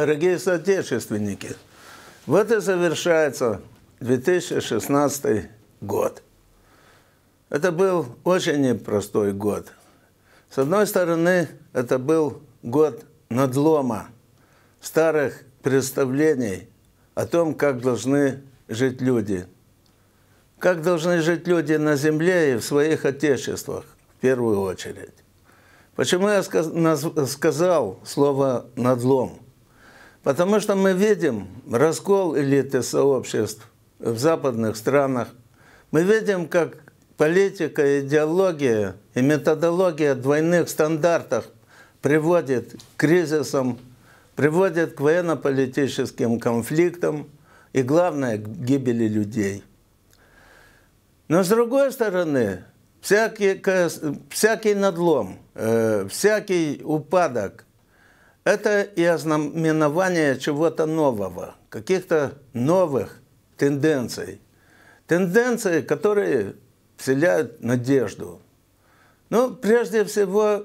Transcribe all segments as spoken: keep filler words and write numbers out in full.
дорогие соотечественники, вот и завершается две тысячи шестнадцатый год. Это был очень непростой год. С одной стороны, это был год надлома старых представлений о том, как должны жить люди. Как должны жить люди на земле и в своих отечествах, в первую очередь. Почему я сказал слово «надлом»? Потому что мы видим раскол элиты сообществ в западных странах. Мы видим, как политика, идеология и методология двойных стандартов приводит к кризисам, приводит к военно-политическим конфликтам и, главное, к гибели людей. Но, с другой стороны, всякий, всякий надлом, э, всякий упадок – это и ознаменование чего-то нового, каких-то новых тенденций. Тенденции, которые вселяют надежду. Ну, прежде всего,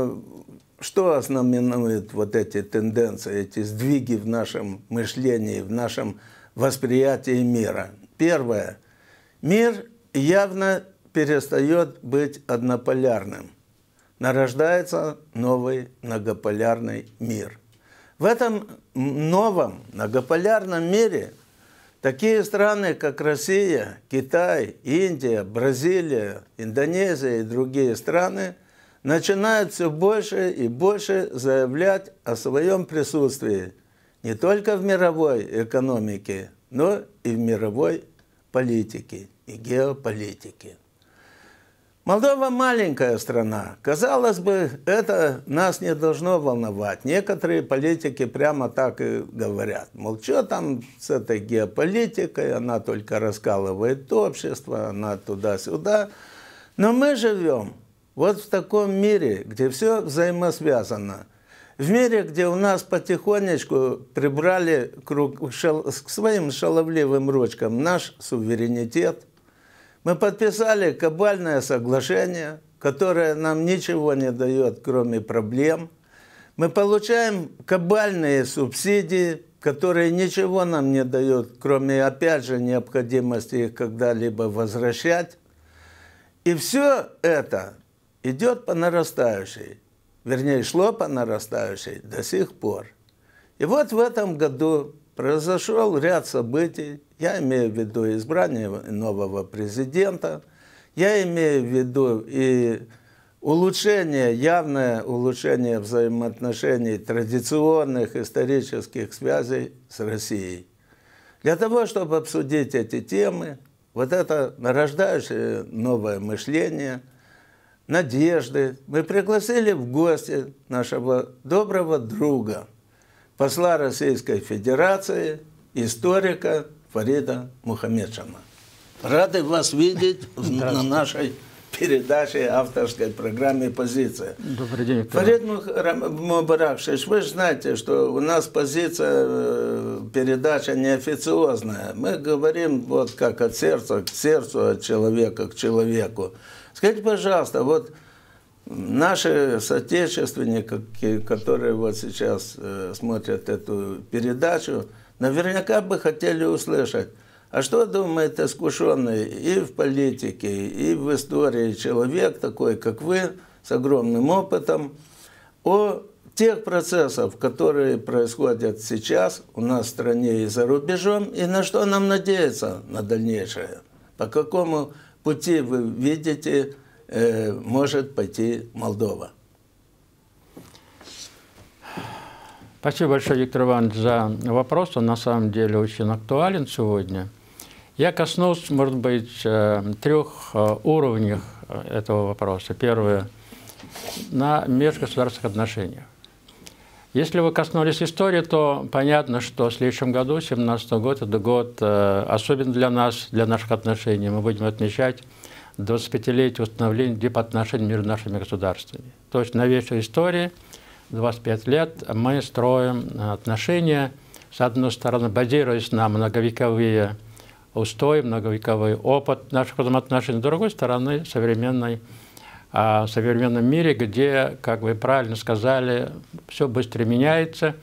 что ознаменует вот эти тенденции, эти сдвиги в нашем мышлении, в нашем восприятии мира? Первое. Мир явно перестает быть однополярным. Нарождается новый многополярный мир. В этом новом многополярном мире такие страны, как Россия, Китай, Индия, Бразилия, Индонезия и другие страны начинают все больше и больше заявлять о своем присутствии не только в мировой экономике, но и в мировой политике и геополитике. Молдова маленькая страна. Казалось бы, это нас не должно волновать. Некоторые политики прямо так и говорят. Мол, что там с этой геополитикой, она только раскалывает общество, она туда-сюда. Но мы живем вот в таком мире, где все взаимосвязано. В мире, где у нас потихонечку прибрали к своим шаловливым ручкам наш суверенитет. Мы подписали кабальное соглашение, которое нам ничего не дает, кроме проблем. Мы получаем кабальные субсидии, которые ничего нам не дают, кроме, опять же, необходимости их когда-либо возвращать. И все это идет по нарастающей, вернее, шло по нарастающей до сих пор. И вот в этом году произошел ряд событий. Я имею в виду избрание нового президента, я имею в виду и улучшение, явное улучшение взаимоотношений традиционных исторических связей с Россией. Для того, чтобы обсудить эти темы, вот это нарождающее новое мышление, надежды, мы пригласили в гости нашего доброго друга, посла Российской Федерации, историка Фарида Мухамедшина. Рады вас видеть на нашей передаче, авторской программе «Позиция». Добрый день. Фарид Мубаракшевич, вы же знаете, что у нас позиция, передача неофициозная. Мы говорим вот как от сердца к сердцу, от человека к человеку. Скажите, пожалуйста, вот наши соотечественники, которые вот сейчас смотрят эту передачу, наверняка бы хотели услышать, а что думает искушенный и в политике, и в истории человек такой, как вы, с огромным опытом, о тех процессах, которые происходят сейчас у нас в стране и за рубежом, и на что нам надеяться на дальнейшее? По какому пути вы видите, э, может пойти Молдова? Спасибо большое, Виктор Иванович, за вопрос. Он на самом деле очень актуален сегодня. Я коснулся, может быть, трех уровней этого вопроса. Первое – на межгосударственных отношениях. Если вы коснулись истории, то понятно, что в следующем году, две тысячи семнадцатый год, это год особенно для нас, для наших отношений. Мы будем отмечать двадцатипятилетие установления дипотношений между нашими государствами. То есть новейшая история, двадцать пять лет, мы строим отношения, с одной стороны, базируясь на многовековые устои, многовековой опыт наших взаимоотношений, с другой стороны, современной, а, в современном мире, где, как вы правильно сказали, все быстро меняется,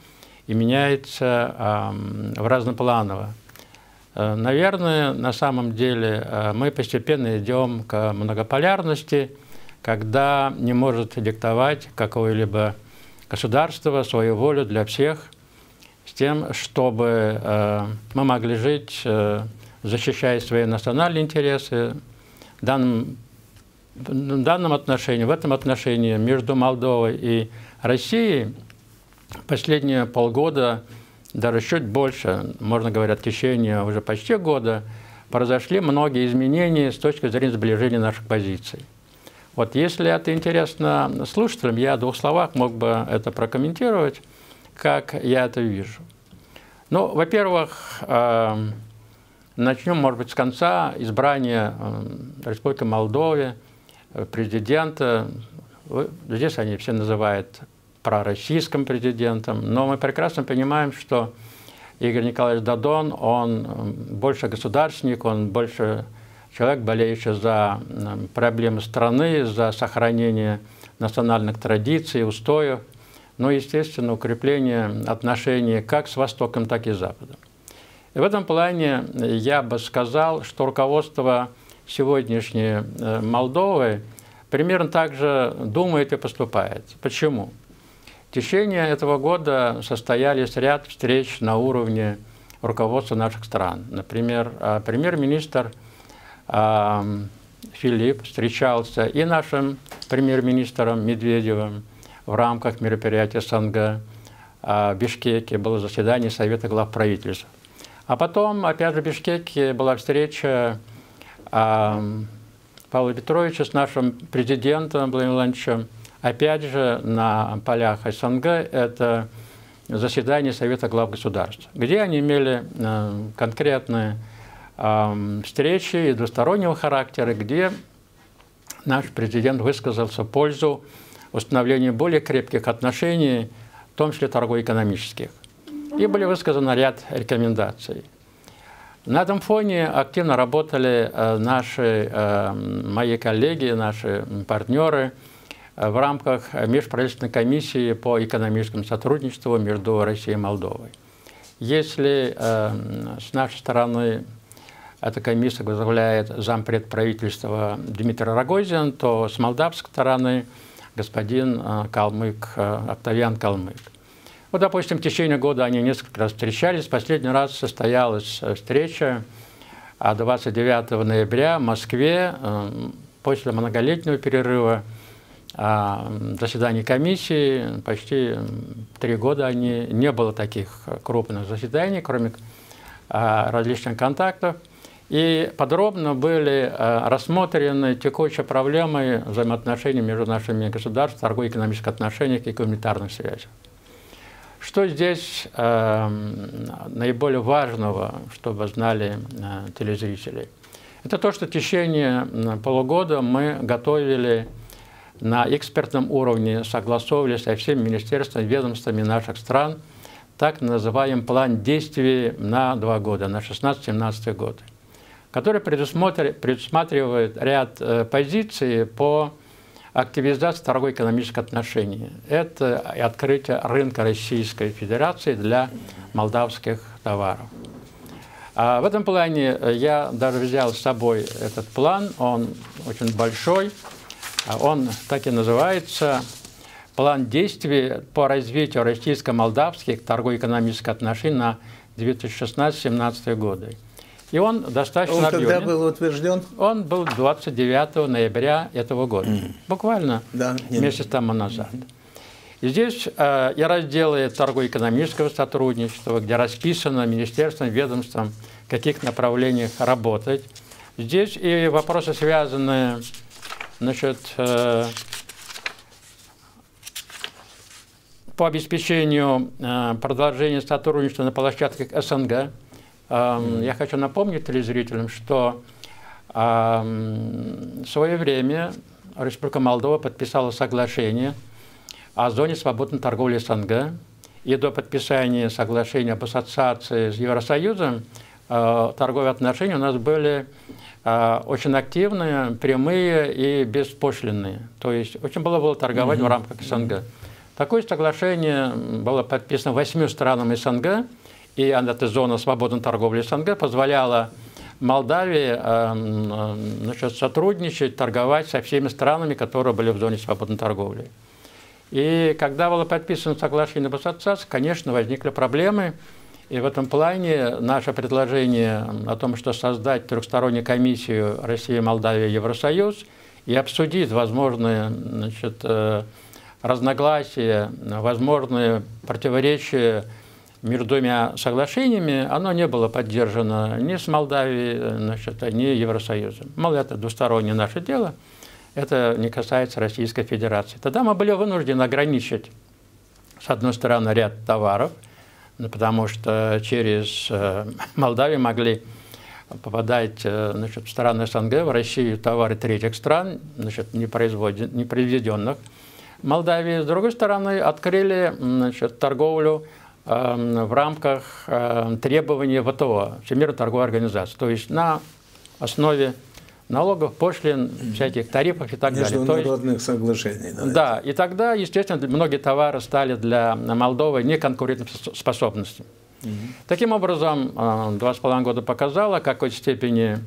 и меняется в разнопланово. Наверное, на самом деле мы постепенно идем к многополярности, когда не может диктовать какое-либо государство свою волю для всех, с тем, чтобы мы могли жить, защищая свои национальные интересы. В данном, в данном отношении, в этом отношении между Молдовой и Россией последние полгода, даже чуть больше, можно говорить, в течение уже почти года, произошли многие изменения с точки зрения сближения наших позиций. Вот если это интересно слушателям, я в двух словах мог бы это прокомментировать, как я это вижу. Ну, во-первых, начнем, может быть, с конца избрания Республики Молдовы, президента. Здесь они все называют пророссийским президентом, но мы прекрасно понимаем, что Игорь Николаевич Додон, он больше государственник, он больше человек, болеющий за проблемы страны, за сохранение национальных традиций, устоев, но, естественно, укрепление отношений как с Востоком, так и с Западом. И в этом плане я бы сказал, что руководство сегодняшней Молдовы примерно так же думает и поступает. Почему? В течение этого года состоялись ряд встреч на уровне руководства наших стран. Например, премьер-министр Филипп встречался и нашим премьер-министром Медведевым в рамках мероприятия СНГ в Бишкеке, было заседание Совета глав правительств. А потом, опять же, в Бишкеке была встреча Павла Петровича с нашим президентом Владимиром Владимировичем, опять же, на полях СНГ, это заседание Совета глав государств, где они имели конкретные встречи и двустороннего характера, где наш президент высказался в пользу установления более крепких отношений, в том числе торгово-экономических. И были высказаны ряд рекомендаций. На этом фоне активно работали наши, мои коллеги, наши партнеры в рамках межправительственной комиссии по экономическому сотрудничеству между Россией и Молдовой. Если с нашей стороны эта комиссия возглавляет зампред правительства Дмитрий Рогозин, то с молдавской стороны господин Калмык, Октавиан Калмык. Вот, допустим, в течение года они несколько раз встречались. Последний раз состоялась встреча двадцать девятого ноября в Москве после многолетнего перерыва заседаний комиссии. Почти три года они, не было таких крупных заседаний, кроме различных контактов. И подробно были рассмотрены текущие проблемы взаимоотношений между нашими государствами, торгово-экономических отношениях и гуманитарных связях. Что здесь э, наиболее важного, чтобы знали э, телезрители? Это то, что в течение полугода мы готовили на экспертном уровне, согласовывали со всеми министерствами, ведомствами наших стран так называемый план действий на два года, на шестнадцатый-семнадцатый год, который предусматривает ряд э, позиций по активизация торгово-экономических отношений. Это открытие рынка Российской Федерации для молдавских товаров. А в этом плане я даже взял с собой этот план, он очень большой, он так и называется «План действий по развитию российско-молдавских торгово-экономических отношений на две тысячи шестнадцатый — две тысячи семнадцатый годы». И он достаточно он объемен. Когда был утвержден? Он был двадцать девятого ноября этого года, mm. буквально да, месяц тому назад. И здесь э, и разделы торгово-экономического сотрудничества, где расписано министерством, ведомством, в каких направлениях работать. Здесь и вопросы, связанные, значит, э, по обеспечению э, продолжения сотрудничества на площадках СНГ. Я хочу напомнить телезрителям, что в свое время Республика Молдова подписала соглашение о зоне свободной торговли СНГ. И до подписания соглашения об ассоциации с Евросоюзом торговые отношения у нас были очень активные, прямые и беспошлинные. То есть очень было было торговать mm-hmm. в рамках СНГ. Такое соглашение было подписано восьмью странами СНГ, и эта зона свободной торговли СНГ позволяла Молдавии значит, сотрудничать, торговать со всеми странами, которые были в зоне свободной торговли. И когда было подписано соглашение об ассоциации, конечно, возникли проблемы. И в этом плане наше предложение о том, что создать трехстороннюю комиссию Россия, Молдавия, Евросоюз и обсудить возможные значит, разногласия, возможные противоречия между двумя соглашениями, оно не было поддержано ни с Молдавией, значит, ни Евросоюзом. Мол, это двустороннее наше дело, это не касается Российской Федерации. Тогда мы были вынуждены ограничить, с одной стороны, ряд товаров, потому что через Молдавию могли попадать значит, в страны СНГ, в Россию товары третьих стран, значит, не, не произведенных в Молдавии. С другой стороны, открыли значит, торговлю э, в рамках э, требований ВТО, Всемирной торговой организации, то есть на основе налогов, пошлин, всяких тарифов и так далее. Международных соглашений. Да, да, и тогда, естественно, многие товары стали для Молдовы неконкурентоспособными. Угу. Таким образом, два с половиной года показало, в какой степени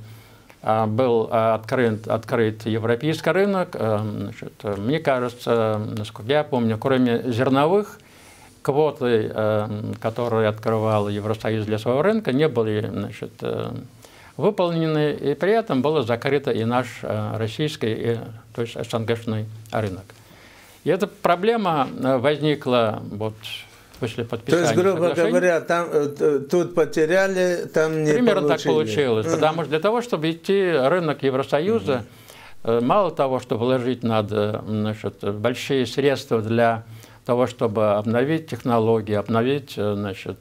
был открыт, открыт европейский рынок. Значит, мне кажется, насколько я помню, кроме зерновых, квоты, которые открывал Евросоюз для своего рынка, не были значит, выполнены, и при этом было закрыто и наш российский, и, то есть СНГшный рынок. И эта проблема возникла вот после подписания. То есть, грубо соглашения. говоря, там, тут потеряли, там не Примерно получили. так получилось, uh-huh. потому что для того, чтобы идти рынок Евросоюза, uh-huh. мало того, чтобы вложить надо значит, большие средства для того, чтобы обновить технологии, обновить, значит,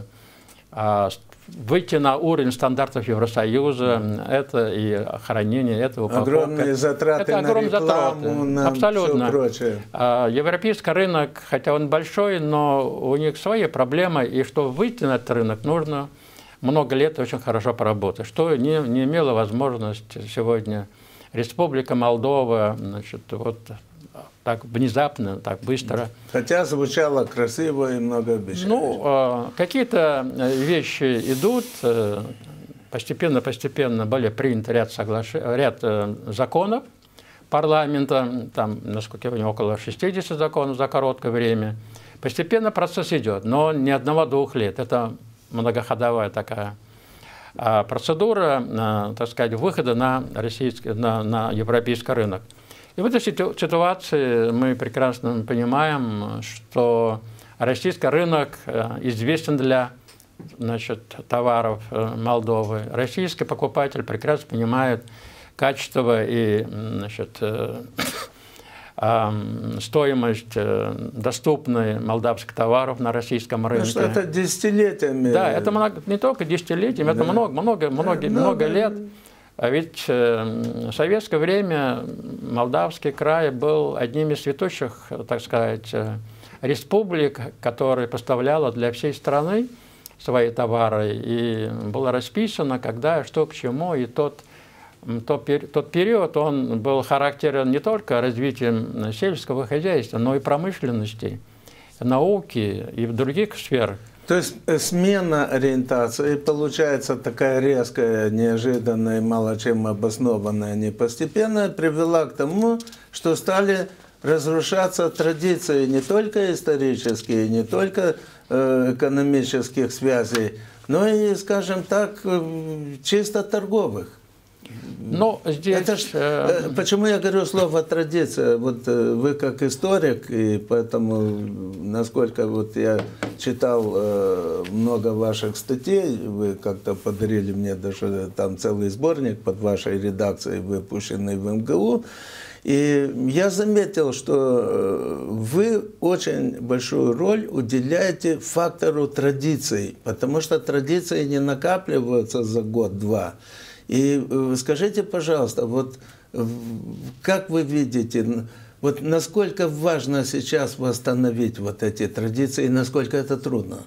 выйти на уровень стандартов Евросоюза, это и хранение, это упаковка. Огромные затраты это на огромные рекламу, затраты. на Абсолютно. все прочее. Европейский рынок, хотя он большой, но у них свои проблемы, и чтобы выйти на этот рынок, нужно много лет очень хорошо поработать, что не, не имела возможность сегодня Республика Молдова, значит, вот так внезапно, так быстро. Хотя звучало красиво и многообещающе. Ну, какие-то вещи идут, постепенно-постепенно были приняты ряд, соглаш... ряд законов парламента, там, насколько я понимаю, около шестидесяти законов за короткое время. Постепенно процесс идет, но не одного-двух лет. Это многоходовая такая процедура, так сказать, выхода на, российский, на, на европейский рынок. И в этой ситуации мы прекрасно понимаем, что российский рынок известен для значит, товаров Молдовы. Российский покупатель прекрасно понимает качество и значит, стоимость доступной молдавских товаров на российском рынке. Ну, это десятилетиями. Да, это много, не только десятилетиями, да. это много, много, много, да, много лет. А ведь в советское время Молдавский край был одним из ведущих, так сказать, республик, которая поставляла для всей страны свои товары. И было расписано, когда, что к чему. И тот, тот, тот период, он был характерен не только развитием сельского хозяйства, но и промышленности, науки и в других сферах. То есть смена ориентации, получается такая резкая, неожиданная, мало чем обоснованная, не постепенная, привела к тому, что стали разрушаться традиции не только исторические, не только э, экономических связей, но и, скажем так, чисто торговых. Но здесь... Это ж, э... Почему я говорю слово «традиция»? Вот э, вы как историк, и поэтому, насколько вот я читал э, много ваших статей, вы как-то подарили мне даже там целый сборник под вашей редакцией, выпущенный в эм гэ у, и я заметил, что вы очень большую роль уделяете фактору традиций, потому что традиции не накапливаются за год-два. И скажите, пожалуйста, вот как вы видите, вот насколько важно сейчас восстановить вот эти традиции и насколько это трудно?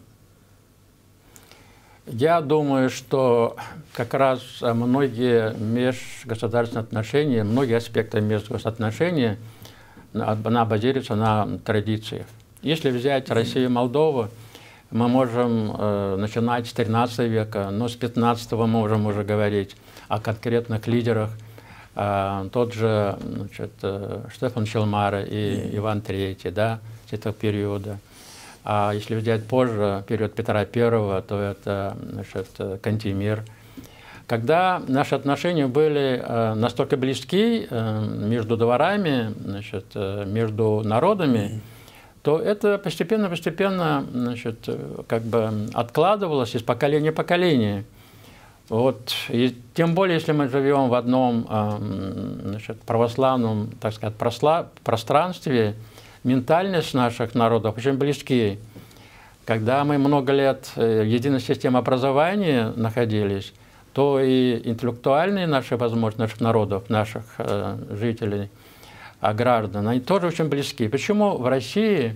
Я думаю, что как раз многие межгосударственные отношения, многие аспекты межгосударственных отношений, она базируется на традициях. Если взять Россию и Молдову, мы можем э, начинать с тринадцатого века, но с пятнадцатого мы можем уже говорить о конкретных лидерах. Э, тот же, значит, э, Штефан Челмара и Иван Третий, да, с этого периода. А если взять позже, период Петра Первого, то это, значит, Кантемир. Когда наши отношения были э, настолько близки э, между дворами, значит, э, между народами, то это постепенно-постепенно, значит, как бы откладывалось из поколения в поколение. Вот. И тем более, если мы живем в одном, значит, православном, так сказать, пространстве, ментальность наших народов очень близки. Когда мы много лет в единой системе образования находились, то и интеллектуальные наши возможности наших народов, наших жителей, а граждан, они тоже очень близки. Почему в России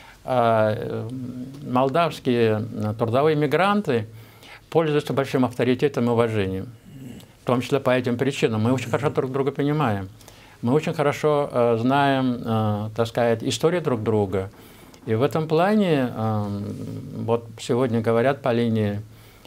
э, молдавские трудовые мигранты пользуются большим авторитетом и уважением? В том числе по этим причинам. Мы очень хорошо друг друга понимаем. Мы очень хорошо э, знаем, э, так сказать, историю друг друга. И в этом плане, э, вот сегодня говорят по линии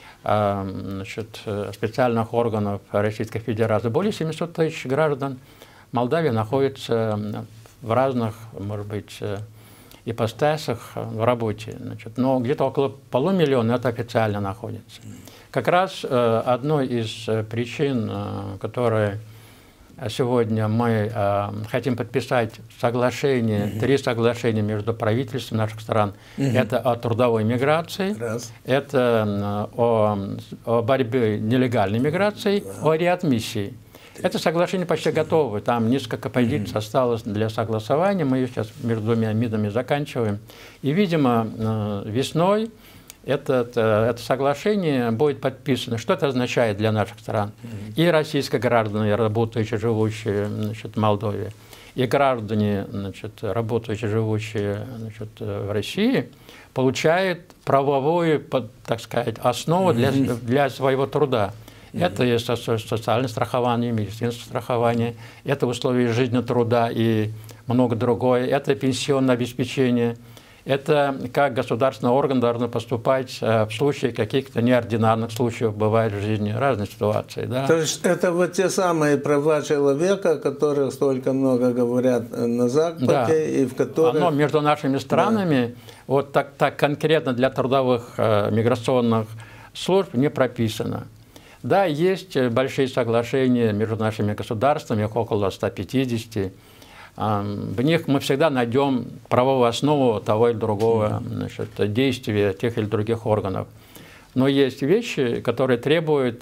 э, значит, специальных органов Российской Федерации, более семисот тысяч граждан Молдавия находится в разных, может быть, ипостасях в работе. Значит, но где-то около полумиллиона это официально находится. Как раз э, одной из причин, э, которые сегодня мы э, хотим подписать соглашение, mm-hmm. три соглашения между правительствами наших стран, mm-hmm. это о трудовой миграции, Раз. это э, о, о борьбе нелегальной миграции, yeah. о реадмиссии. Это соглашение почти готово, там несколько позиций осталось для согласования, мы ее сейчас между двумя МИДами заканчиваем. И, видимо, весной это, это соглашение будет подписано. Что это означает для наших стран? И российские граждане, работающие, живущие, значит, в Молдове, и граждане, значит, работающие, живущие, значит, в России, получают правовую, так сказать, основу для, для своего труда. Это и социальное страхование, медицинское страхование, это условия жизни, труда и много другое, это пенсионное обеспечение, это как государственный орган должен поступать в случае каких-то неординарных случаев, бывает в жизни разные ситуации. Да? То есть это вот те самые права человека, о которых столько много говорят на Западе, да. и в которых… Оно между нашими странами, да. вот так, так конкретно для трудовых э, миграционных служб не прописано. Да, есть большие соглашения между нашими государствами, их около ста пятидесяти. В них мы всегда найдем правовую основу того или другого, значит, действия тех или других органов. Но есть вещи, которые требуют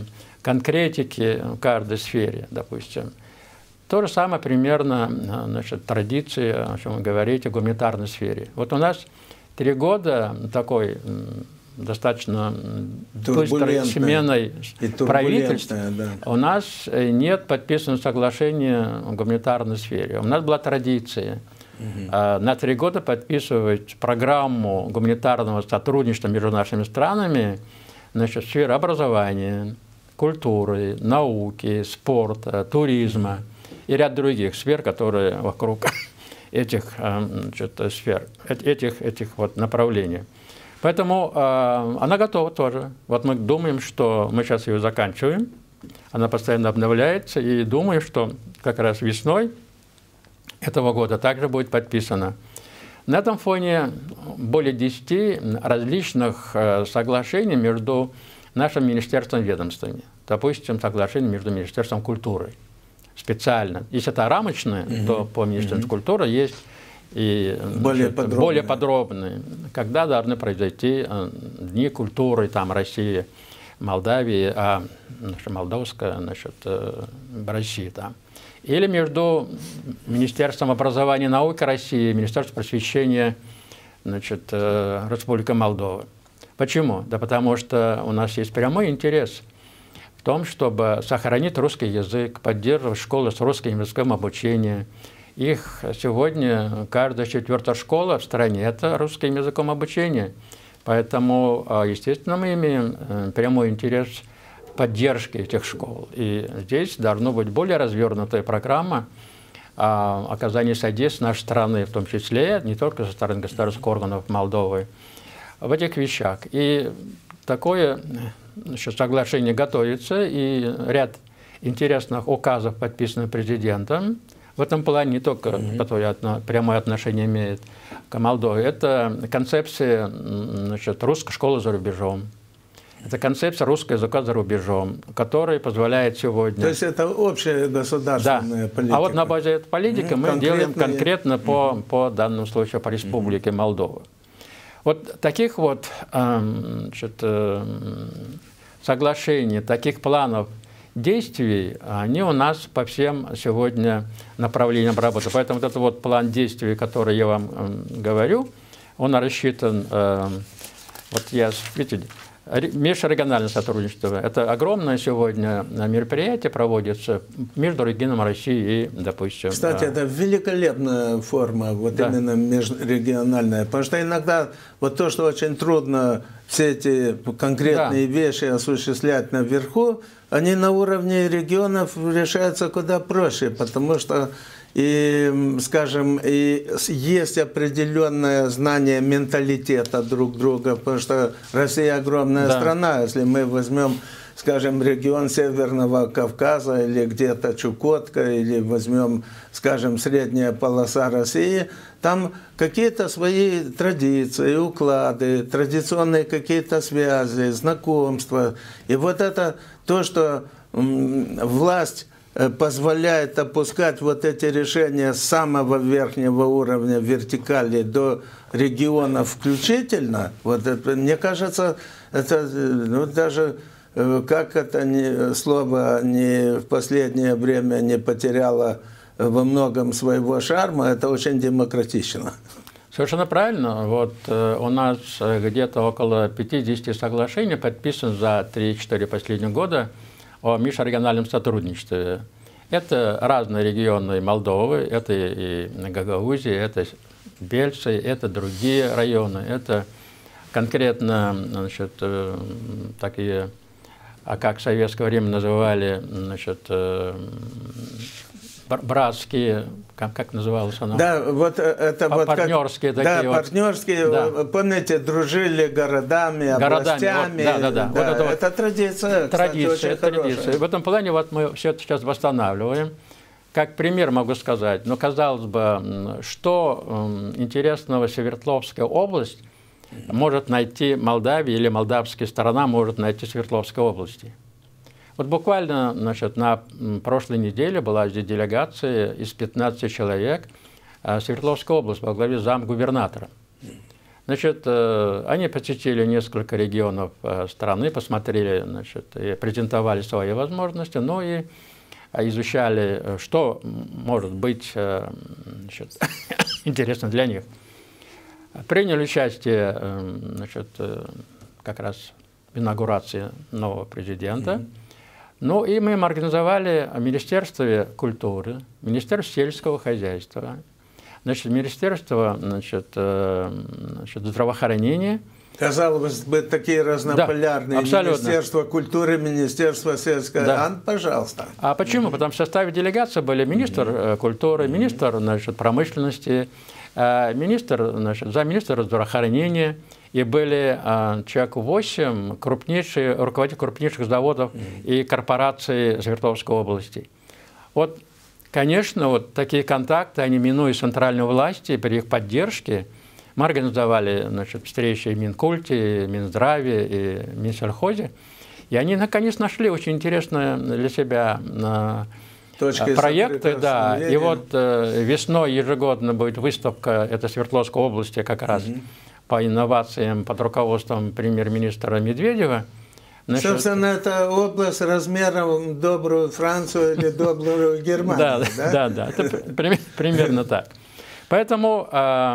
конкретики в каждой сфере, допустим. То же самое примерно, значит, традиции, о чем вы говорите, в гуманитарной сфере. Вот у нас три года такой достаточно быстрой сменой правительства, да. У нас нет подписанного соглашения в гуманитарной сфере. У нас была традиция угу. на три года подписывать программу гуманитарного сотрудничества между нашими странами, значит, в сфере образования, культуры, науки, спорта, туризма и ряд других сфер, которые вокруг этих, значит, сфер, этих, этих вот направлений. Поэтому э, она готова тоже. Вот мы думаем, что мы сейчас ее заканчиваем, она постоянно обновляется, и думаем, что как раз весной этого года также будет подписана. На этом фоне более десяти различных э, соглашений между нашим министерством и ведомствами. Допустим, соглашение между Министерством культуры специально. Если это рамочное, mm-hmm. то по Министерству mm-hmm. культуры есть и более, значит, подробные. более подробные, когда должны произойти дни культуры там, России, Молдавии, а значит, молдавская, значит, в России. Там. Или между Министерством образования и науки России и Министерством просвещения, значит, Республики Молдова. Почему? Да потому что у нас есть прямой интерес в том, чтобы сохранить русский язык, поддерживать школы с русским языком обучения. Их сегодня каждая четвертая школа в стране – это русским языком обучения. Поэтому, естественно, мы имеем прямой интерес в поддержке этих школ. И здесь должна быть более развернутая программа оказание содействия нашей страны, в том числе, не только со стороны государственных органов Молдовы, в этих вещах. И такое значит, соглашение готовится, и ряд интересных указов подписаны президентом. В этом плане не только mm-hmm. которое прямое отношение имеет к Молдове, это концепция значит, русской школы за рубежом. Это концепция русского языка за рубежом, которая позволяет сегодня... То есть это общая государственная да. политика. А вот на базе этой политики mm-hmm. мы Конкретные... делаем конкретно по, mm-hmm. по данному случаю по Республике mm-hmm. Молдова. Вот таких вот значит, соглашений, таких планов действий, они у нас по всем сегодня направлениям работы. Поэтому вот этот вот план действий, который я вам говорю, он рассчитан, вот я, видите, межрегиональное сотрудничество. Это огромное сегодня мероприятие проводится между регионом России и, допустим... Кстати, это великолепная форма, вот да. именно межрегиональная. Потому что иногда вот то, что очень трудно все эти конкретные да. вещи осуществлять наверху, они на уровне регионов решаются куда проще, потому что и, скажем, и есть определенное знание менталитета друг друга, потому что Россия огромная да. страна. Если мы возьмем, скажем, регион Северного Кавказа или где-то Чукотка, или возьмем, скажем, средняя полоса России, там какие-то свои традиции, уклады, традиционные какие-то связи, знакомства. И вот это то, что власть позволяет опускать вот эти решения с самого верхнего уровня вертикали до регионов включительно, вот это, мне кажется, это ну, даже как это не, слово не, в последнее время не потеряло во многом своего шарма, это очень демократично. Совершенно правильно. Вот э, у нас где-то около пятидесяти соглашений подписано за три-четыре последних года о межрегиональном сотрудничестве. Это разные регионы Молдовы, это и Гагаузия, это Бельцы, это другие районы, это конкретно значит, такие, а как в советское время называли, значит, братские, как, как называлось оно? Да, вот это вот партнерские как, такие. Да, вот. партнерские, да. Помните, дружили городами, городами, областями. Вот, да, да, да. да вот это, это вот традиция, традиция, кстати, очень традиция. хорошая. В этом плане вот мы все это сейчас восстанавливаем. Как пример могу сказать, но казалось бы, что интересного Свердловская область может найти Молдавия или молдавская сторона может найти Свердловской области. Вот буквально значит, на прошлой неделе была здесь делегация из пятнадцати человек Свердловской области во главе замгубернатора. Значит, они посетили несколько регионов страны, посмотрели, значит, и презентовали свои возможности, ну и изучали, что может быть значит, интересно для них. Приняли участие значит, как раз в инаугурации нового президента. Mm-hmm. Ну и мы им организовали Министерство культуры, Министерство сельского хозяйства, значит, Министерство значит, значит, здравоохранения. Казалось бы, такие разнополярные, да, Министерство культуры, Министерство сельского, да. Ан, пожалуйста. А почему? Потому что в составе делегации были министр mm-hmm. культуры, министр значит, промышленности, министр, значит, замминистра здравоохранения, и были а, человек восемь крупнейшие, руководители крупнейших заводов mm-hmm. и корпораций Свердловской области. Вот, конечно, вот такие контакты, они минуя центральной власти, при их поддержке, мы организовали значит, встречи в Минкульте, Минздраве и Минсельхозе, и они наконец нашли очень интересные для себя Точки проекты. Да. И вот э, весной ежегодно будет выставка, это Свердловской области как раз, mm-hmm. по инновациям под руководством премьер-министра Медведева. Значит, собственно, это область размером добрую Францию или добрую Германию. Да, да, да, это примерно так. Поэтому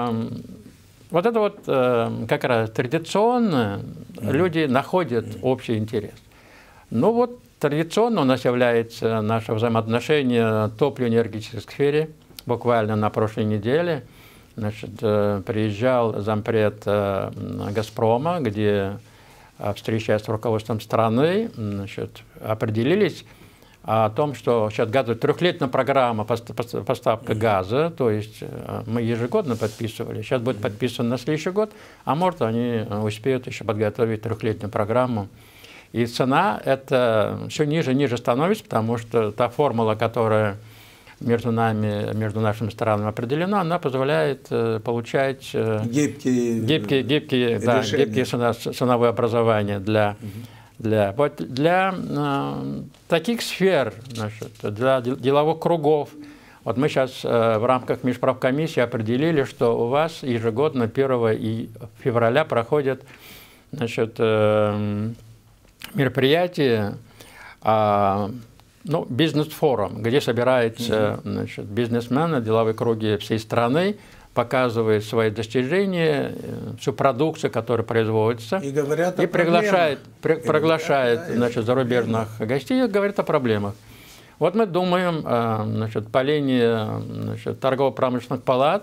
вот это вот как раз традиционно люди находят общий интерес. Ну вот традиционно у нас является наше взаимоотношение в топливно-энергетической сфере. Буквально на прошлой неделе значит, приезжал зампред «Газпрома», где, встречаясь с руководством страны, значит, определились о том, что сейчас газовая трехлетняя программа поставки газа, то есть мы ежегодно подписывали, сейчас будет подписан на следующий год, а может они успеют еще подготовить трехлетнюю программу. И цена это все ниже и ниже становится, потому что та формула, которая между нами, между нашими странами определена, она позволяет получать гибкие, гибкие, гибкие, да, гибкие ценовые образования для... Для, вот для э, таких сфер, значит, для деловых кругов, вот мы сейчас э, в рамках межправкомиссии определили, что у вас ежегодно первого февраля проходит, значит, э, мероприятие, э, ну, бизнес-форум, где собираются, значит, бизнесмены, деловые круги всей страны, показывает свои достижения, всю продукцию, которая производится, и, говорят и приглашает, при, и приглашает говорят, значит, зарубежных гостей и говорит о проблемах. Вот мы думаем, значит, по линии торгово-промышленных палат,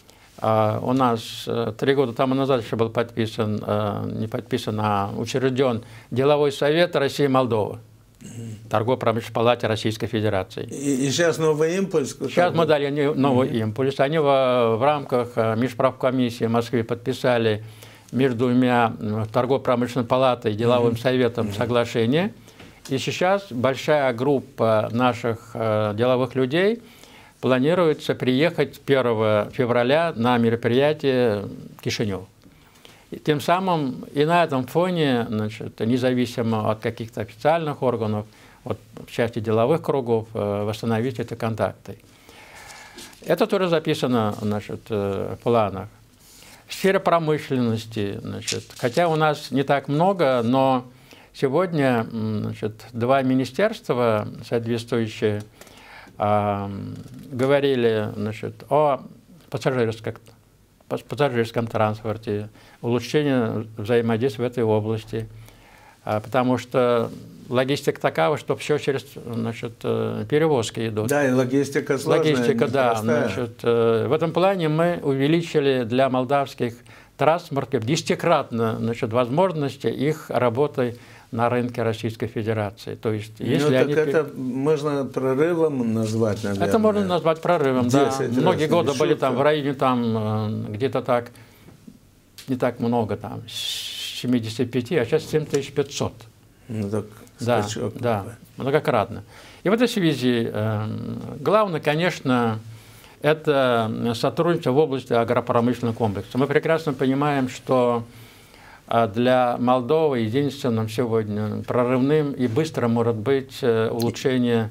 у нас три года тому назад еще был подписан, не подписан, а учрежден Деловой совет России и Молдовы. Торгово-промышленной палате Российской Федерации. И, и сейчас новый импульс? Сейчас мы дали новый mm-hmm. импульс. Они в, в рамках межправкомиссии в Москве подписали между двумя торгово-промышленной палатой и деловым mm-hmm. советом mm-hmm. соглашение. И сейчас большая группа наших э, деловых людей планируется приехать первого февраля на мероприятие в Кишинев. И тем самым и на этом фоне, значит, независимо от каких-то официальных органов, от части деловых кругов, восстановить эти контакты. Это тоже записано, значит, в планах. В сфере промышленности, значит, хотя у нас не так много, но сегодня, значит, два министерства соответствующие э, говорили, значит, о пассажирском пассажирском транспорте, улучшение взаимодействия в этой области, потому что логистика такова, что все через, значит, перевозки идут. Да, и логистика сложная. Логистика, да. Значит, в этом плане мы увеличили для молдавских транспортов десятикратно, значит, возможности их работы на рынке Российской Федерации. То есть, если ну, они... это можно прорывом назвать, наверное. Это можно назвать прорывом, да. Многие годы были там в районе, там где-то так, не так много, там, семьдесят пять, а сейчас семь тысяч пятьсот. Ну, так да, скачок. Да, многократно. И в этой связи э, главное, конечно, это сотрудничество в области агропромышленного комплекса. Мы прекрасно понимаем, что для Молдовы единственным сегодня прорывным и быстрым может быть улучшение,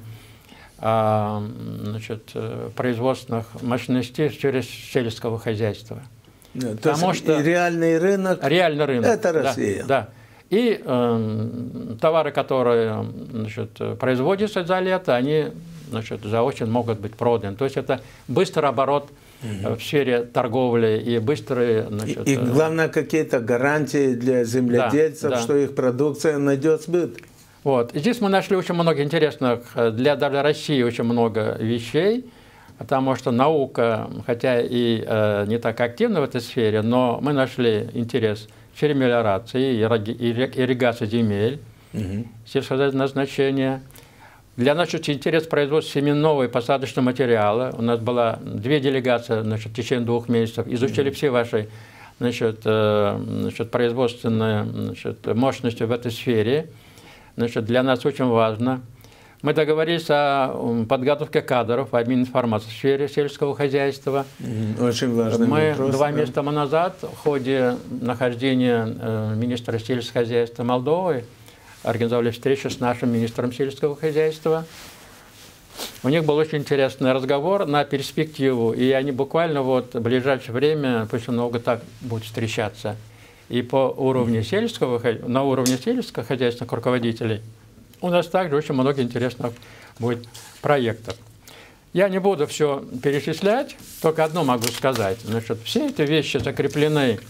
значит, производственных мощностей через сельского хозяйства. Да, потому что реальный рынок, реальный рынок – это Россия. Да, да. И э, товары, которые, значит, производятся за лето, они, значит, за осень могут быть проданы. То есть это быстрый оборот в сфере торговли и быстрые... Значит, и, и главное, какие-то гарантии для земледельцев, да, да. что их продукция найдет сбыт. Вот. И здесь мы нашли очень много интересных, для, для России очень много вещей, потому что наука, хотя и э, не так активна в этой сфере, но мы нашли интерес в сфере мелиорации, ирригации земель, угу. сельскохозяйственное назначение. Для нас очень интерес производства семенного и посадочного материала. У нас было две делегации, значит, в течение двух месяцев. Изучили mm-hmm. все ваши, значит, значит, производственные, значит, мощности в этой сфере. Значит, для нас очень важно. Мы договорились о подготовке кадров, обмен информацией в сфере сельского хозяйства. Mm-hmm. Очень важный Мы вопрос, два да. месяца тому назад в ходе нахождения министра сельского хозяйства Молдовы организовали встречу с нашим министром сельского хозяйства. У них был очень интересный разговор на перспективу, и они буквально вот в ближайшее время, пусть много так будут встречаться, и по уровню сельского, на уровне сельского хозяйственных руководителей у нас также очень много интересных будет проектов. Я не буду все перечислять, только одно могу сказать. Значит, все эти вещи закреплены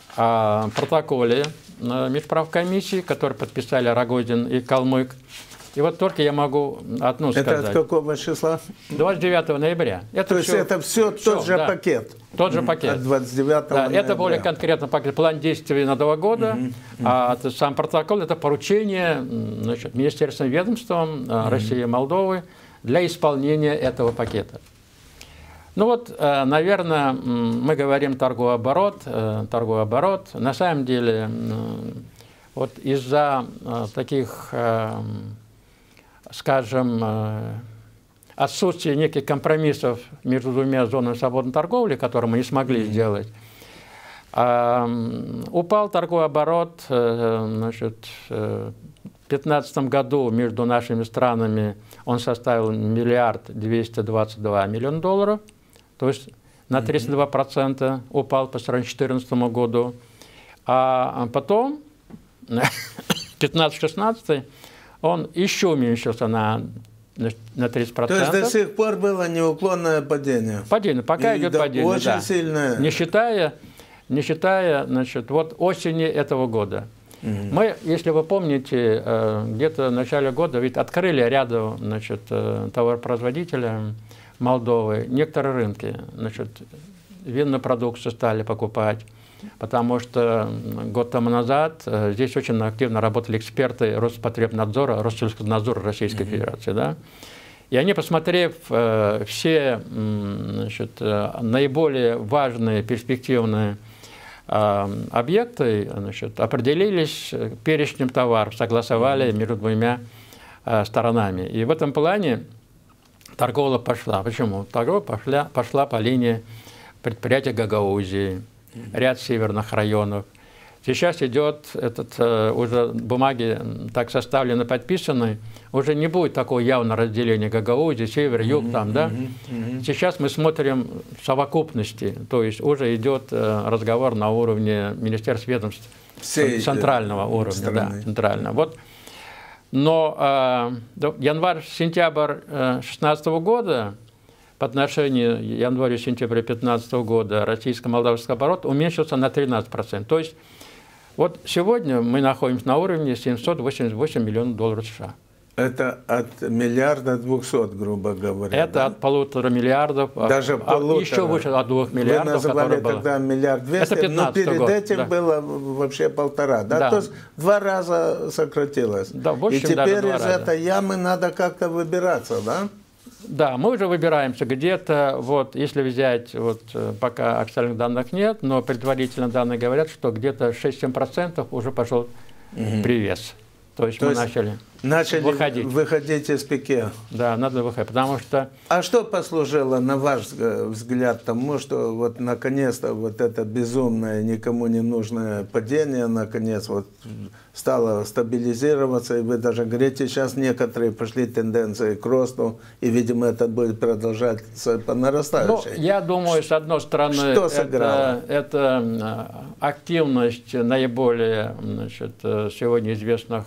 в протоколе межправкомиссии, который подписали Рогозин и Калмык. И вот только я могу одну это сказать. Это от какого числа? двадцать девятого ноября. Это То все, есть это все, все тот же да. пакет? Тот же пакет. От двадцать девятого да, ноября. Это более конкретно пакет, план действий на два года, mm-hmm. Mm-hmm. а это, сам протокол – это поручение, значит, министерственным ведомством mm-hmm. России и Молдовы для исполнения этого пакета. Ну вот, наверное, мы говорим торговый оборот, торговый оборот. На самом деле, вот из-за таких, скажем, отсутствия неких компромиссов между двумя зонами свободной торговли, которые мы не смогли mm-hmm. сделать, упал торговый оборот, значит, в две тысячи пятнадцатом году между нашими странами он составил миллиард двести двадцать два миллиона долларов. То есть на тридцать два процента упал по сравнению с две тысячи четырнадцатым году. А потом, пятнадцатый-шестнадцатый, он еще уменьшился на, на тридцать процентов. То есть до сих пор было неуклонное падение? Падение, пока и идет да, падение. Очень да. сильное. Не считая, не считая, значит, вот осени этого года. Угу. Мы, если вы помните, где-то в начале года ведь открыли ряду, значит, товаропроизводителям Молдовы некоторые рынки, значит, винную продукцию стали покупать, потому что год тому назад здесь очень активно работали эксперты Роспотребнадзора, Россельхознадзора Российской Федерации, да, и они, посмотрев э, все, значит, наиболее важные, перспективные э, объекты, значит, определились перечнем товаров, согласовали между двумя э, сторонами, и в этом плане торговля пошла. Почему? Торговля пошла, пошла по линии предприятия Гагаузии, ряд северных районов. Сейчас идет этот, уже бумаги так составлены, подписаны, уже не будет такого явного разделения Гагаузии, север, юг, там, да? Сейчас мы смотрим в совокупности, то есть уже идет разговор на уровне министерств, ведомств, всей центрального уровня, да, центрального. Вот. Но э, январь-сентябрь две тысячи шестнадцатого года по отношению января-сентября две тысячи пятнадцатого года российско-молдавский оборот уменьшился на тринадцать процентов. То есть вот сегодня мы находимся на уровне семьсот восемьдесят восемь миллионов долларов США. Это от миллиарда двухсот, грубо говоря. Это да? От полутора миллиардов. Даже а, полутора. Еще выше от двух миллиардов. Вы называли тогда было. Миллиард двести, но перед год, этим да. было вообще полтора. Да? Да. То есть два раза сократилось. Да, больше, И теперь из этой ямы надо как-то выбираться, да? Да, мы уже выбираемся где-то, вот, если взять, вот, пока официальных данных нет, но предварительно данные говорят, что где-то шесть-семь процентов уже пошел угу. привес. То есть То мы есть начали, начали выходить. выходить из пике. Да, надо выходить, потому что... А что послужило, на ваш взгляд, тому, что вот наконец-то вот это безумное, никому не нужное падение, наконец, вот стало стабилизироваться, и вы даже говорите, сейчас некоторые пошли тенденции к росту, и, видимо, это будет продолжаться по нарастающей. Ну, я думаю, с одной стороны, что это, это активность наиболее, значит, сегодня известных,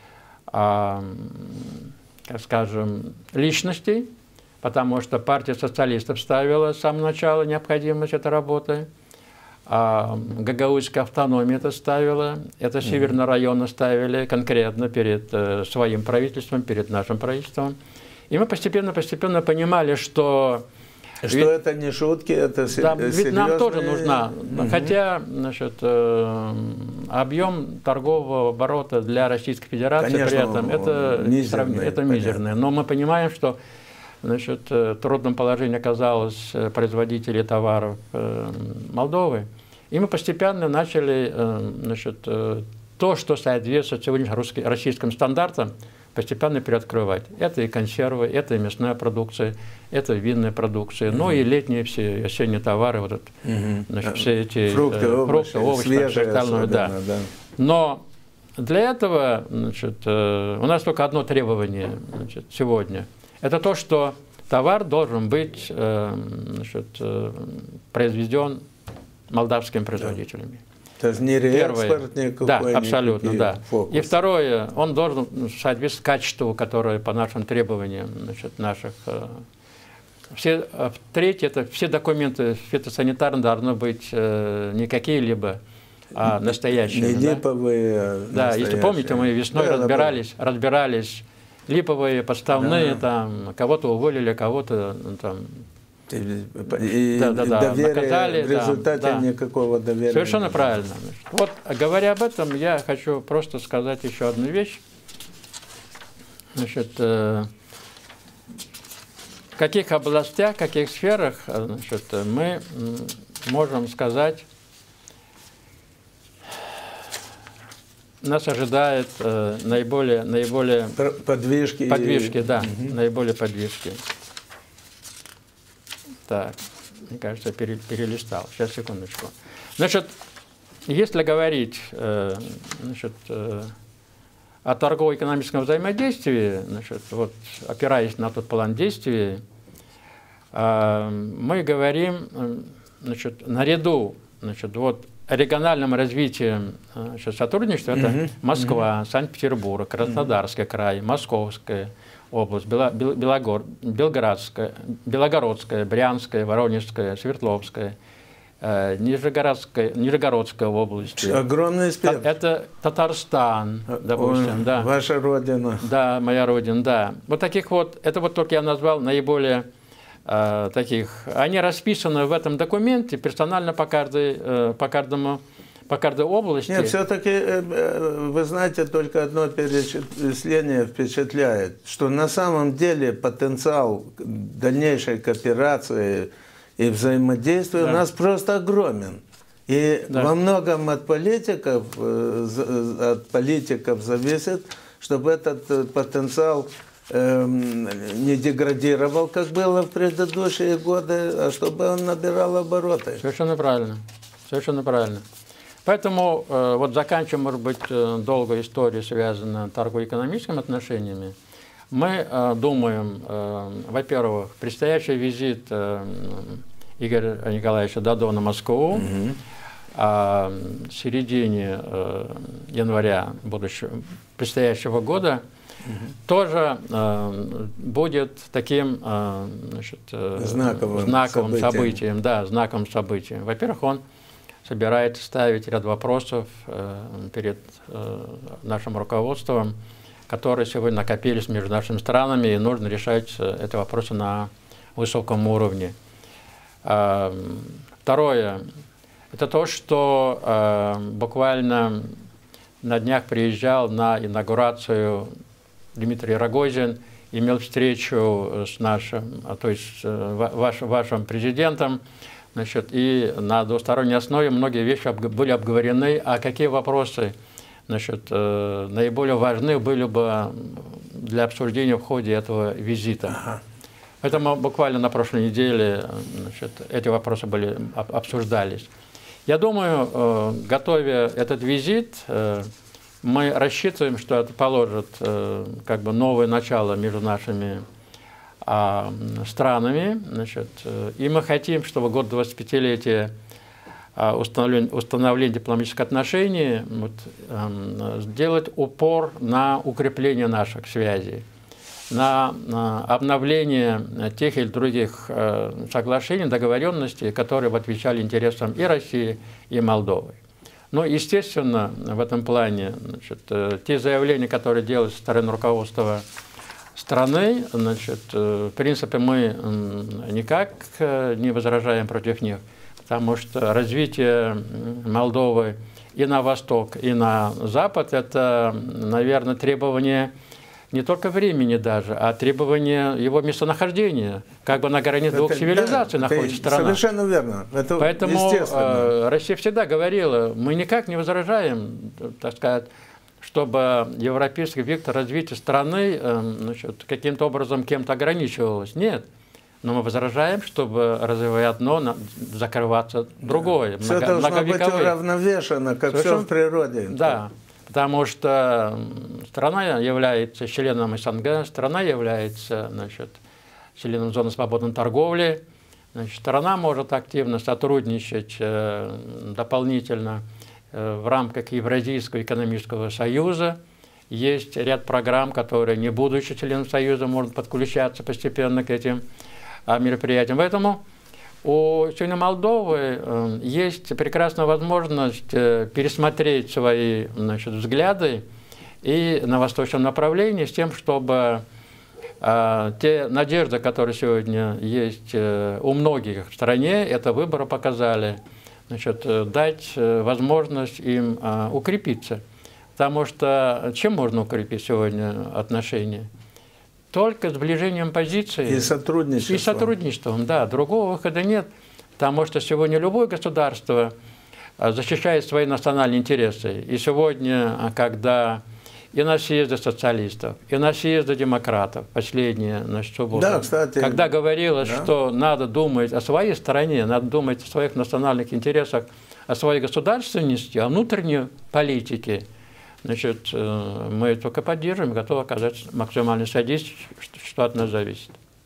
а, как скажем, личностей, потому что партия социалистов ставила с самого начала необходимость этой работы. А гагаузская автономия это ставила, это mm-hmm. северные районы ставили конкретно перед э, своим правительством, перед нашим правительством. И мы постепенно-постепенно понимали, что... Что ведь, это не шутки, это да, серьезные... Ведь нам тоже нужна. Mm-hmm. Хотя, значит, э, объем торгового оборота для Российской Федерации Конечно, при этом это мизерный, это мизерный. Но мы понимаем, что... Значит, в трудном положении оказалось производители товаров Молдовы. И мы постепенно начали, значит, то, что соответствует сегодня российским стандартам, постепенно переоткрывать. Это и консервы, это и мясная продукция, это винная продукция, mm-hmm. ну и летние все осенние товары, вот это, mm-hmm. значит, все эти фрукты, э, овощи, фрукты, овощи свежие, остальное, да. да. Но для этого, значит, э, у нас только одно требование, значит, сегодня. Это то, что товар должен быть э, значит, э, произведен молдавскими производителями. То есть не реэкспорт никакой? Да, абсолютно, да. Фокус. И второе, он должен соответствовать качеству, которое по нашим требованиям, значит, наших... Э, все, э, третье, это все документы фитосанитарные должны быть э, не какие-либо, а настоящие. Не диповые, да? Да, если помните, мы весной да, разбирались, разбирались липовые, подставные, Да. там, кого-то уволили, кого-то там, И да, да, да, доверия, наказали, в результате да, да. никакого доверия. Совершенно не было. правильно. Вот, говоря об этом, я хочу просто сказать еще одну вещь. Значит, э, в каких областях, в каких сферах, значит, мы можем сказать, нас ожидает э, наиболее, наиболее подвижки. подвижки, и... да, угу. наиболее подвижки. Так, мне кажется, я пере, перелистал. Сейчас, секундочку. Значит, если говорить э, значит, э, о торгово-экономическом взаимодействии, значит, вот, опираясь на тот план действий, э, мы говорим, значит, наряду, значит, вот, региональным развитием значит, сотрудничества, это uh-huh. Москва, uh-huh. Санкт-Петербург, Краснодарский uh-huh. край, Московская область, Белогор, Белградская, Белогородская, Брянская, Воронежская, Свердловская, э, Нижегородская, Нижегородская область. Огромный спектр. Это Татарстан, допустим. Ой, да. Ваша родина. Да, моя родина, да. Вот таких вот, это вот только я назвал наиболее э, таких. Они расписаны в этом документе персонально по каждой, э, по каждому по каждой области. Нет, все-таки, вы знаете, только одно перечисление впечатляет, что на самом деле потенциал дальнейшей кооперации и взаимодействия да. у нас просто огромен. И да. во многом от политиков, от политиков зависит, чтобы этот потенциал не деградировал, как было в предыдущие годы, а чтобы он набирал обороты. Совершенно правильно. Совершенно правильно. Поэтому, э, вот заканчивая, может быть, долгую историю, связанную с торгово-экономическими отношениями, мы э, думаем, э, во-первых, предстоящий визит э, Игоря Николаевича Додона в Москву mm-hmm. а, в середине э, января будущего, предстоящего года mm-hmm. тоже э, будет таким э, значит, э, знаковым, знаковым событием. событием, да, знаковым событием. Во-первых, он собирается ставить ряд вопросов э, перед э, нашим руководством, которые сегодня накопились между нашими странами, и нужно решать эти вопросы на высоком уровне. Э, второе, это то, что э, буквально на днях приезжал на инаугурацию Дмитрий Рогозин, имел встречу с нашим, то есть ваш, вашим президентом. Значит, и на двусторонней основе многие вещи были обговорены, а какие вопросы значит, э, наиболее важны были бы для обсуждения в ходе этого визита. Ага. Поэтому буквально на прошлой неделе значит, эти вопросы были, обсуждались. Я думаю, э, готовя этот визит, э, мы рассчитываем, что это положит э, как бы новое начало между нашими странами, значит, и мы хотим, чтобы год двадцатипятилетия установления, установления дипломатических отношений вот, сделать упор на укрепление наших связей, на, на обновление тех или других соглашений, договоренностей, которые отвечали интересам и России, и Молдовы. Но, естественно, в этом плане значит, те заявления, которые делают со стороны руководства страны, значит, в принципе, мы никак не возражаем против них, потому что развитие Молдовы и на восток, и на запад – это, наверное, требование не только времени даже, а требование его местонахождения, как бы на границе это, двух цивилизаций да, находится страна. Совершенно верно. Это Поэтому э, Россия всегда говорила, мы никак не возражаем, так сказать, чтобы европейский вектор развития страны э, каким-то образом кем-то ограничивалось. Нет. Но мы возражаем, чтобы, развивая одно, закрываться другое. Все много, должно быть уравновешено, как Совершенно, все в природе. Да, потому что страна является членом СНГ, страна является значит, членом зоны свободной торговли, значит, страна может активно сотрудничать э, дополнительно в рамках Евразийского экономического союза. Есть ряд программ, которые, не будучи членом союза, можно подключаться постепенно к этим а, мероприятиям. Поэтому у сегодня Молдовы э, есть прекрасная возможность э, пересмотреть свои значит, взгляды и на восточном направлении, с тем, чтобы э, те надежды, которые сегодня есть э, у многих в стране, это выборы показали, значит, э, дать э, возможность им э, укрепиться. Потому что чем можно укрепить сегодня отношения? Только сближением позиций. И сотрудничеством. И сотрудничеством, да. Другого выхода нет. Потому что сегодня любое государство защищает свои национальные интересы. И сегодня, когда и на съезды социалистов, и на съезды демократов, последние, значит, субботы, да, кстати, когда говорилось, да. что надо думать о своей стране, надо думать о своих национальных интересах, о своей государственности, о внутренней политике, значит, мы только поддерживаем, готовы оказать максимальное содействие, что от нас зависит.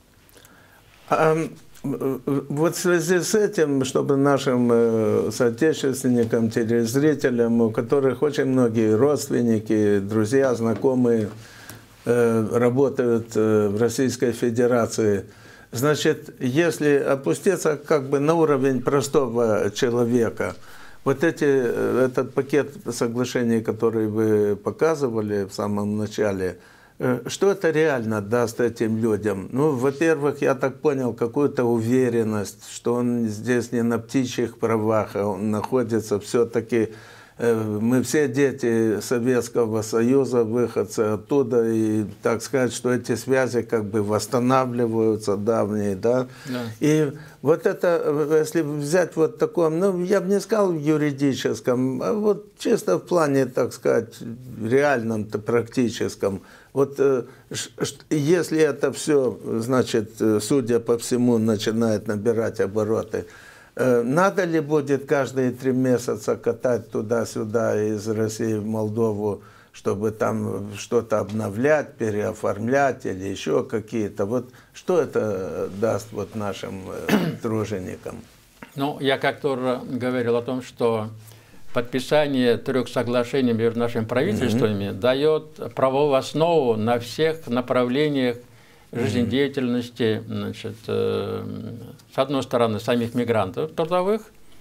А, вот в связи с этим, чтобы нашим соотечественникам, телезрителям, у которых очень многие родственники, друзья, знакомые работают в Российской Федерации, значит, если опуститься как бы на уровень простого человека, вот эти, этот пакет соглашений, который вы показывали в самом начале, что это реально даст этим людям? Ну, во-первых, я так понял, какую-то уверенность, что он здесь не на птичьих правах, а он находится все-таки... Мы все дети Советского Союза, выходцы оттуда, и так сказать, что эти связи как бы восстанавливаются давние, да? Да. И вот это, если взять вот таком, ну, я бы не сказал в юридическом, а вот чисто в плане, так сказать, реальном-то, практическом, вот если это все, значит, судя по всему, начинает набирать обороты, надо ли будет каждые три месяца катать туда-сюда из России в Молдову, чтобы там что-то обновлять, переоформлять или еще какие-то? Вот что это даст вот нашим труженикам? Ну, я как-то говорил о том, что подписание трех соглашений между нашими правительствами mm-hmm. дает правовую основу на всех направлениях жизнедеятельности, значит, э, с одной стороны, самих мигрантов трудовых,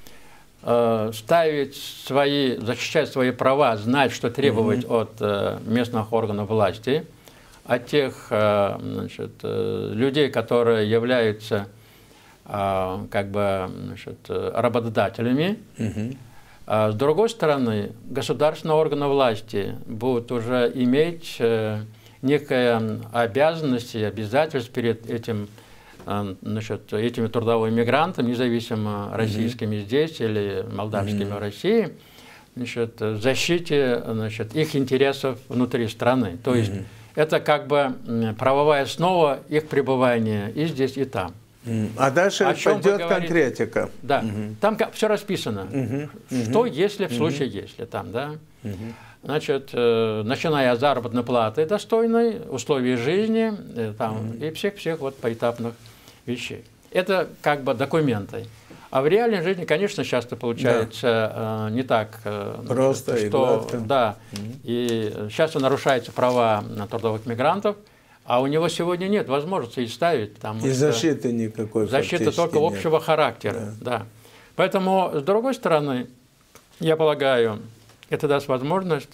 э, ставить свои, защищать свои права, знать, что требовать mm-hmm. от э, местных органов власти, от тех э, значит, э, людей, которые являются э, как бы, значит, работодателями. Mm-hmm. А с другой стороны, государственные органы власти будут уже иметь э, некая обязанность и обязательств перед этим, значит, этими трудовыми мигрантами, независимо российскими mm-hmm. здесь или молдавскими mm-hmm. в России, значит, защите, значит, их интересов внутри страны. То есть mm-hmm. это как бы правовая основа их пребывания и здесь, и там. Mm-hmm. А дальше пойдет конкретика. Да, mm-hmm. там все расписано. Mm-hmm. Что если в случае mm-hmm. если там, да? Mm-hmm. Значит, э, начиная от заработной платы достойной, условий жизни э, там, mm-hmm. и всех-всех вот поэтапных вещей. Это как бы документы. А в реальной жизни, конечно, часто получается да. э, не так э, просто что, и гладко. Да, mm-hmm. и часто нарушаются права трудовых мигрантов, а у него сегодня нет возможности их ставить. И защиты никакой. Защита только нет. общего характера. Да. Да. Поэтому, с другой стороны, я полагаю, это даст возможность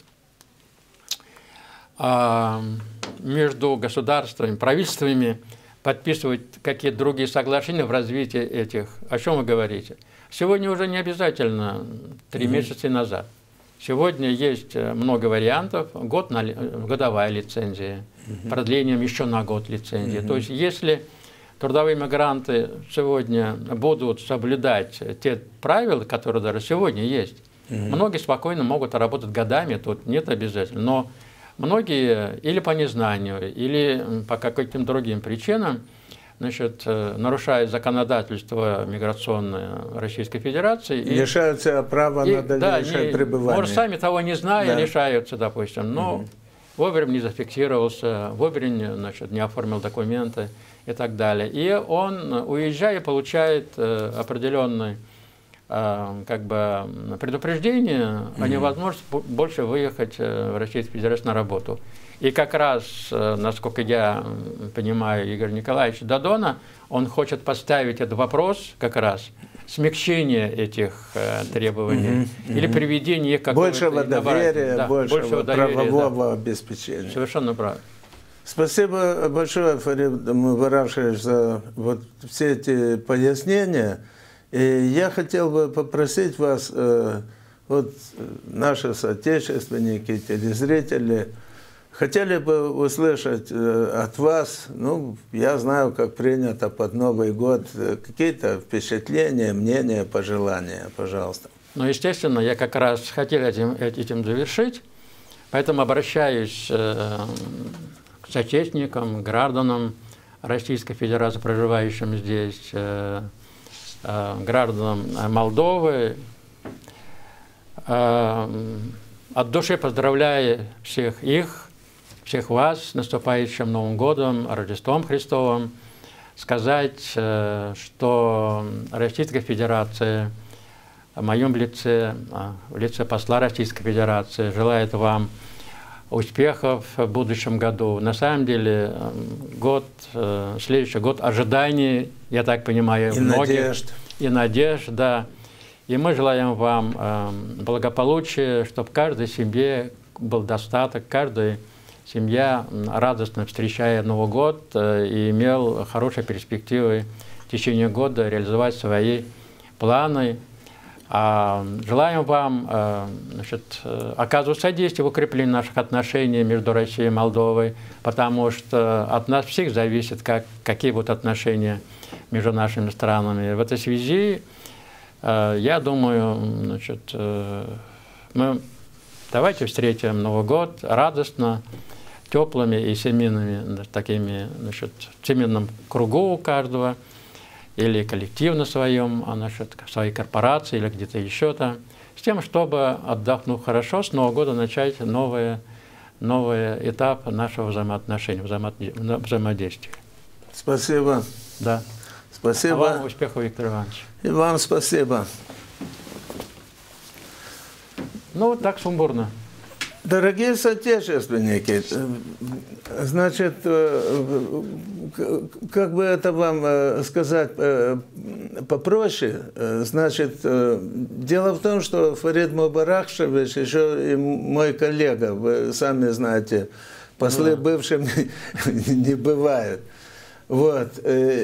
э, между государствами, правительствами подписывать какие-то другие соглашения в развитии этих. О чем вы говорите? Сегодня уже не обязательно три mm-hmm. месяца назад. Сегодня есть много вариантов. Год на, годовая лицензия, mm-hmm. продлением еще на год лицензии. Mm-hmm. То есть если трудовые мигранты сегодня будут соблюдать те правила, которые даже сегодня есть, Mm-hmm. многие спокойно могут работать годами, тут нет обязательно, но многие или по незнанию, или по каким-то другим причинам, значит, нарушают законодательство миграционное Российской Федерации. Лишаются и, права и, на дальнейшее да, пребывание. Может, сами того не зная, да. лишаются, допустим, но Mm-hmm. вовремя не зафиксировался, вовремя, значит, не оформил документы и так далее. И он, уезжая, получает э, определенный как бы предупреждение mm-hmm. о невозможности больше выехать в Российскую Федерацию на работу. И как раз, насколько я понимаю, Игорь Николаевич Дадона, он хочет поставить этот вопрос как раз смягчение этих э, требований mm-hmm. или приведение какого-то... Большего доверия, да, большего, большего доверия, правового да. обеспечения. Совершенно правильно. Спасибо большое, Фарид Мубарашевич, за вот все эти пояснения. И я хотел бы попросить вас, э, вот наши соотечественники, телезрители, хотели бы услышать э, от вас, ну, я знаю, как принято под Новый год, э, какие-то впечатления, мнения, пожелания, пожалуйста. Ну, естественно, я как раз хотел этим, этим завершить, поэтому обращаюсь э, к соотечественникам, гражданам Российской Федерации, проживающим здесь, э, э, гражданам Молдовы. Э, от души поздравляю всех их, всех вас с наступающим Новым годом, Рождеством Христовым, сказать, что Российская Федерация в моем лице, в лице посла Российской Федерации, желает вам успехов в будущем году. На самом деле, год, следующий год ожиданий, я так понимаю, и многих. Надежд. И надежд, да. И мы желаем вам благополучия, чтобы в каждой семье был достаток, каждый семья радостно встречая Новый год и имел хорошие перспективы в течение года реализовать свои планы. Желаем вам, значит, оказывать содействие в укреплении наших отношений между Россией и Молдовой, потому что от нас всех зависит, как, какие будут отношения между нашими странами. В этой связи, я думаю, значит, мы давайте встретим Новый год радостно, теплыми и семейными, такими, значит, в семейном кругу у каждого, или коллективно своем, значит, в своей корпорации, или где-то еще там, с тем, чтобы, отдохнув хорошо, с Нового года начать новый, новый этап нашего взаимоотношения, взаимодействия. Спасибо. Да. Спасибо. А вам успехов, Виктор Иванович. И вам спасибо. Ну, вот так сумбурно. Дорогие соотечественники, значит, как бы это вам сказать попроще, значит, дело в том, что Фарид Мубарашевич еще и мой коллега, вы сами знаете, послы да. бывшим не бывают. Вот.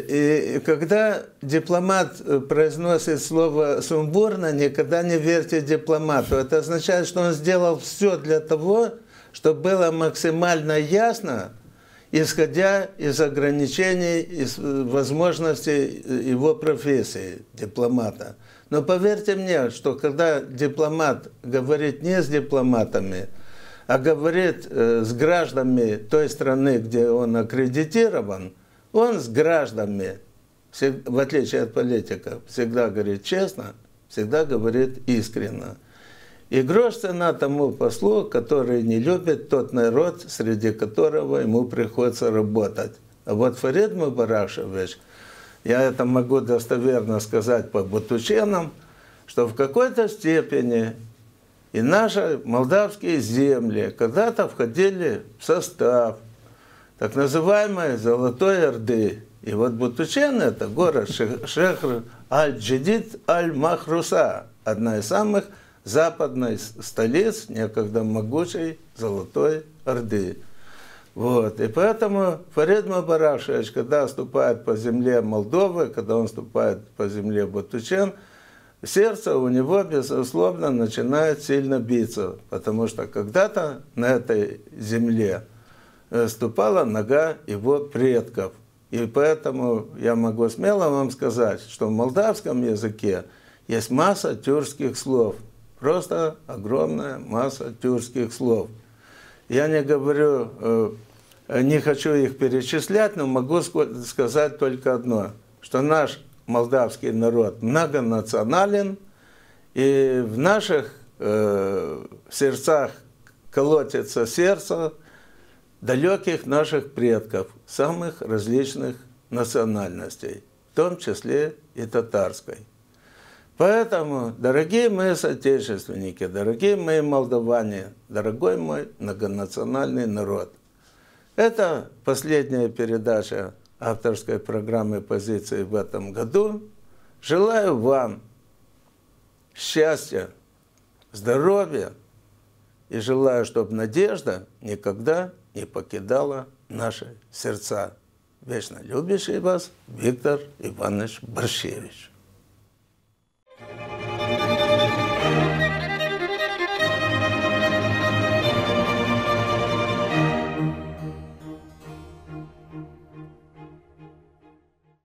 И когда дипломат произносит слово «сумбурно», никогда не верьте дипломату. Это означает, что он сделал все для того, чтобы было максимально ясно, исходя из ограничений, из возможностей его профессии дипломата. Но поверьте мне, что когда дипломат говорит не с дипломатами, а говорит с гражданами той страны, где он аккредитирован, он с гражданами, в отличие от политиков, всегда говорит честно, всегда говорит искренне. И грош цена тому послу, который не любит тот народ, среди которого ему приходится работать. А вот Фарид Мубарашевич, я это могу достоверно сказать по бутученам, что в какой-то степени и наши молдавские земли когда-то входили в состав так называемой Золотой Орды. И вот Бутучен – это город Шехр аль-Джидид аль-Махруса, одна из самых западных столиц некогда могучей Золотой Орды. Вот. И поэтому Фарид Мубарашевич, когда ступает по земле Молдовы, когда он ступает по земле Бутучен, сердце у него, безусловно, начинает сильно биться, потому что когда-то на этой земле ступала нога его предков. И поэтому я могу смело вам сказать, что в молдавском языке есть масса тюркских слов. Просто огромная масса тюркских слов. Я не говорю, не хочу их перечислять, но могу сказать только одно, что наш молдавский народ многонационален, и в наших э, сердцах колотится сердце далеких наших предков, самых различных национальностей, в том числе и татарской. Поэтому, дорогие мои соотечественники, дорогие мои молдаване, дорогой мой многонациональный народ, это последняя передача авторской программы «Позиции» в этом году. Желаю вам счастья, здоровья и желаю, чтобы надежда никогда не покидала наши сердца. Вечно любящий вас Виктор Иванович Борщевич.